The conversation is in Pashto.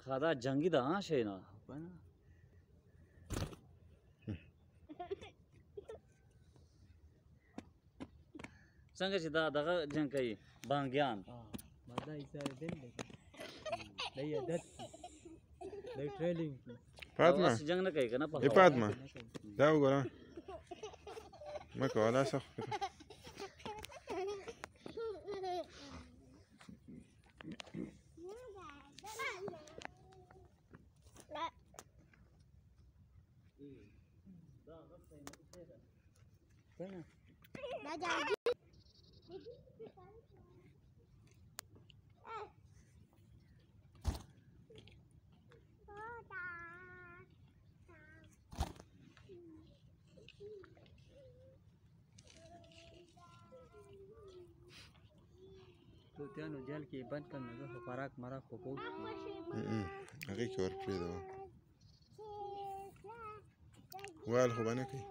خدا جنگي ده ها شي نه څنګه چې دا دغه جنگ کوي بانګیان ماده ایساره دین دی دی عادت دی ټریلینګ فاطمه جنگ نه کوي کنه په ای فاطمه دا وګوره ما کوله سخت توتیانو جال کې بند کړم نو زه خوراک مراک خو کوم هغې کې ورپرېږده وال خو به نه کوي